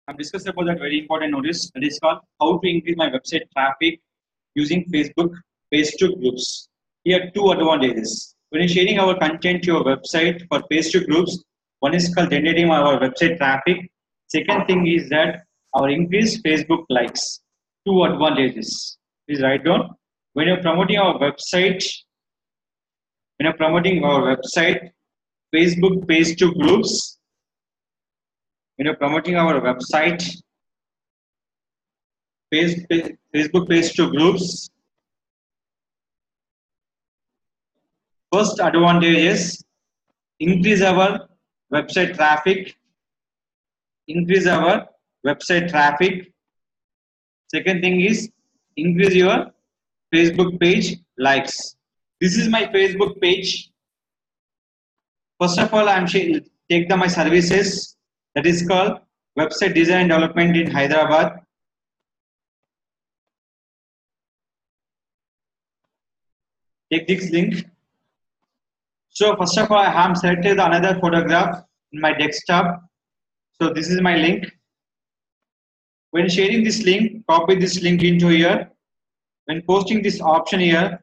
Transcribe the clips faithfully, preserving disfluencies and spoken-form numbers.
I'm discussing about that very important notice that is called how to increase my website traffic using Facebook page to groups. Here two advantages. When you're sharing our content to your website for page to groups, one is called generating our website traffic. Second thing is that our increased Facebook likes. Two advantages. Please write down. When you're promoting our website, when you're promoting our website, Facebook page to groups, when you're promoting our website, page, page, Facebook page to groups, first advantage is increase our website traffic, increase our website traffic. Second thing is increase your Facebook page likes. This is my Facebook page. First of all, I'm take the my services that is called website design and development in Hyderabad. Take this link. So first of all, I have selected another photograph in my desktop. So this is my link. When sharing this link, copy this link into here. When posting this option here,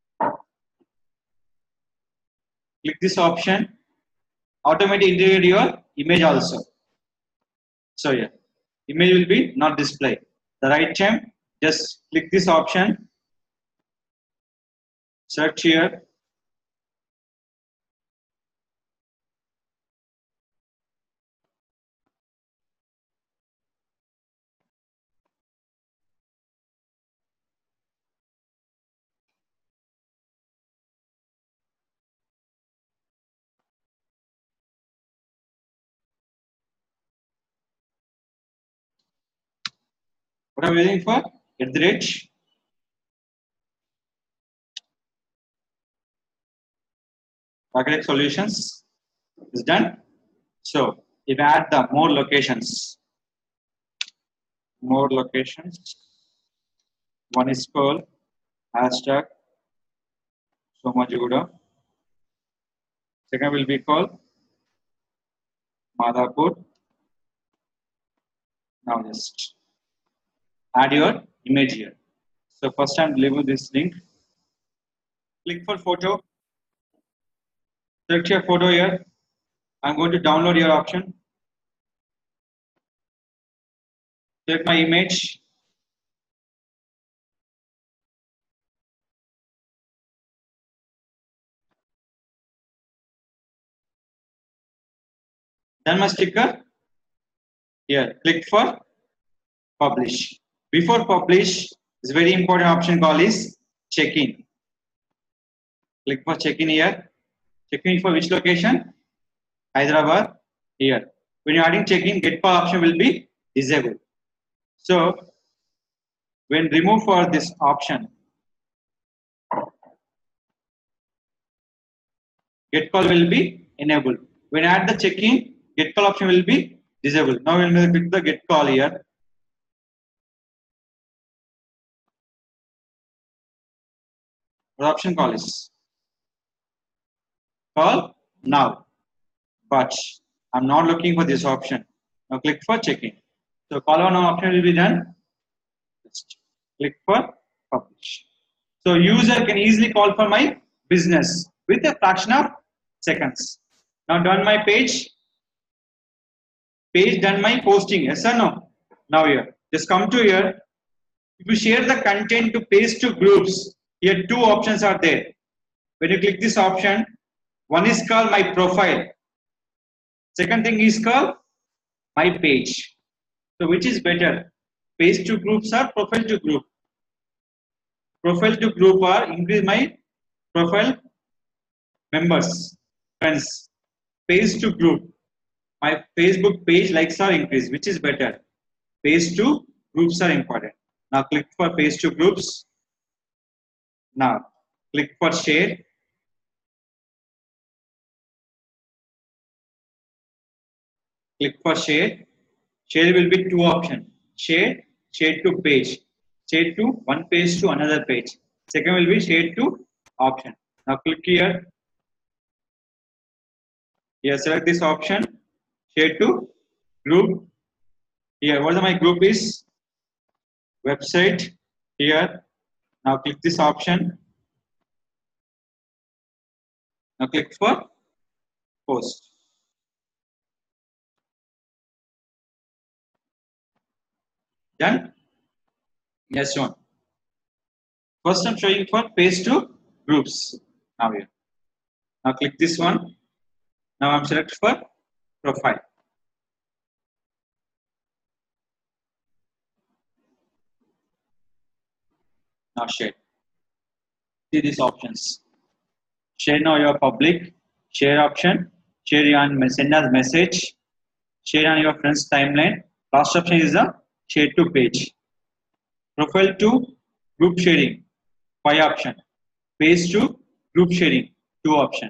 click this option. Automatically integrate your image also. So yeah, image will be not displayed. The right time, just click this option. Search here. What are we waiting for? At the rate. Rakesh solutions is done. So if I add the more locations, more locations. One is called hashtag Somajuguda. Second will be called Madhapur. Now just add your image here. So first time deliver this link. Click for photo. Select your photo here. I'm going to download your option. Select my image. Then my sticker. Here, click for publish. Before publish, is very important option called is check-in. Click for check-in here. Check-in for which location? Hyderabad. Here. When you're adding check-in, get call option will be disabled. So when remove for this option, get call will be enabled. When add the check-in, get call option will be disabled. Now we'll click the get call here. What option call is? Call now. But I'm not looking for this option. Now click for check-in. So call now option will be done. Just click for publish. So user can easily call for my business with a fraction of seconds. Now done my page. Page done my posting. Yes or no? Now here. Just come to here. If you share the content to page to groups, here two options are there. When you click this option, one is called my profile. Second thing is called my page. So which is better? Page to groups or profile to group? Profile to group or increase my profile members, friends. Page to group. My Facebook page likes are increased. Which is better? Page to groups are important. Now click for page to groups. Now click for share. Click for share. Share will be two options. Share, share to page. Share to one page to another page. Second will be share to option. Now click here. Here select this option. Share to group. Here, what my group is? Website. Here. Now click this option. Now click for post. Done? Yes, one. First I'm showing for paste to groups. Now here. Now click this one. Now I'm select for profile. Now share. See these options. Share now your public. Share option. Share on send as message. Share on your friend's timeline. Last option is the share to page. Profile to group sharing. Five option. Page to group sharing. Two option.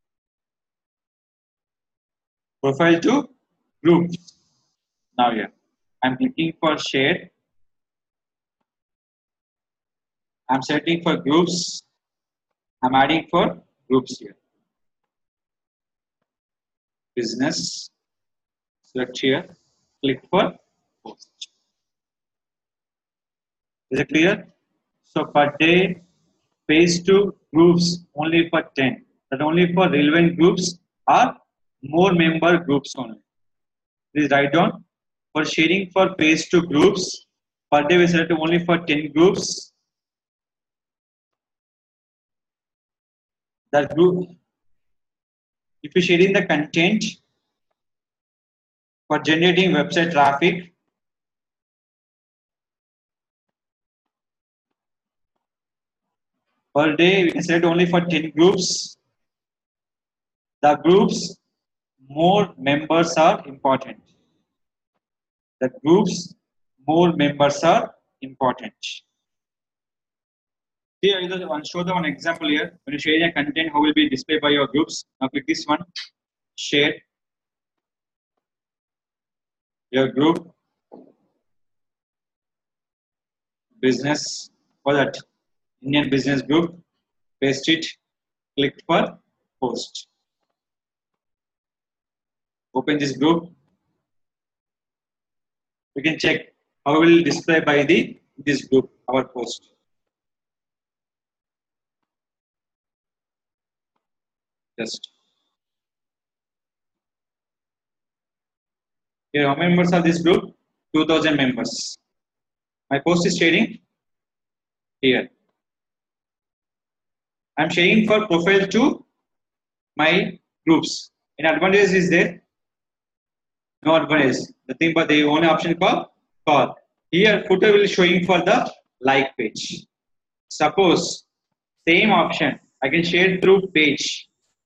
Profile to groups. Now here. I'm clicking for share. I'm setting for groups. I'm adding for groups here. Business. Select here. Click for post. Is it clear? So per day, page to groups only for ten. That only for relevant groups or more member groups only. Please write down. For sharing for page to groups, per day we select only for ten groups. That group, if you're sharing the content for generating website traffic, per day we can select only for ten groups. The groups, more members are important. The groups, more members are important. Here, I'll show the one example here. When you share a content, how will be displayed by your groups? Now click this one. Share your group, business, for that Indian business group. Paste it. Click for post. Open this group. We can check how will display by the this group our post. Just here, how many members are this group? two thousand members. My post is sharing here. I'm sharing for profile to my groups. An advantage is there? No advantage. Nothing but the only option called call. Here, footer will showing for the like page. Suppose same option I can share through page.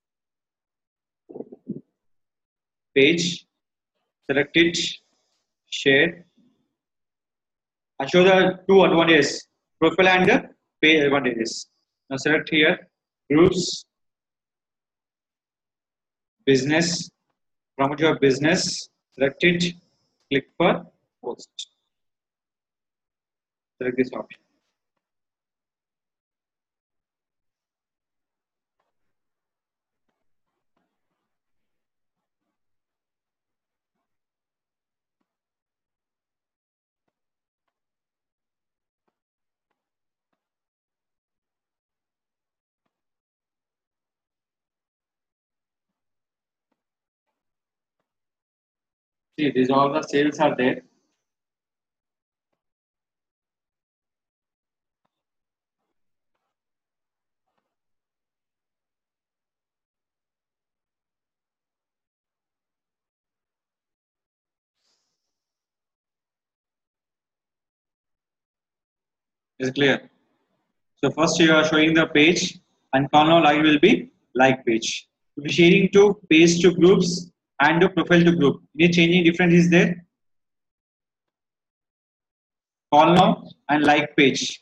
Page. Select it. Share. I show the two advantages, profile and the page advantages. Now select here groups, business, promote your business, select it, click for post. Select this option. See, these all the sales are there. Is it clear? So first you are showing the page and column like will be like page. If you sharing to page to groups and to profile to group, any changing difference is there? Column and like page.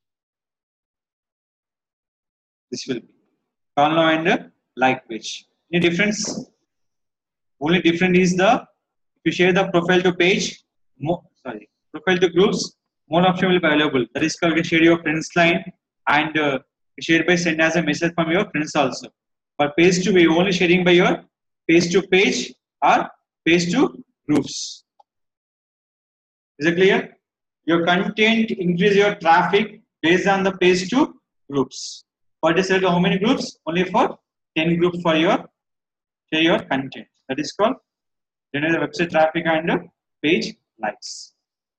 This will be column and like page. Any difference? Only different is the if you share the profile to page, more, sorry, profile to groups, more option will be available. That is called you can share your friends line and uh, share by send as a message from your friends also. But page to be only sharing by your page to page or page to groups. Is it clear? Your content increase your traffic based on the page to groups. For this, how many groups? Only for ten groups for your share your content. That is called generate the website traffic and page likes.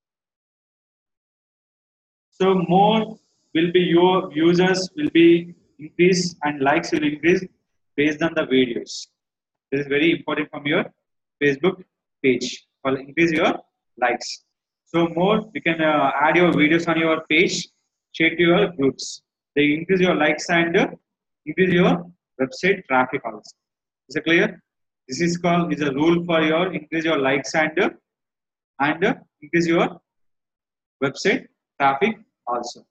So more will be your users will be increase and likes will increase based on the videos. This is very important from your Facebook page. Will increase your likes. So more you can uh, add your videos on your page, share to your groups. They increase your likes and uh, increase your website traffic also. Is it clear? This is called is a rule for your increase your likes and uh, and uh, increase your website traffic also.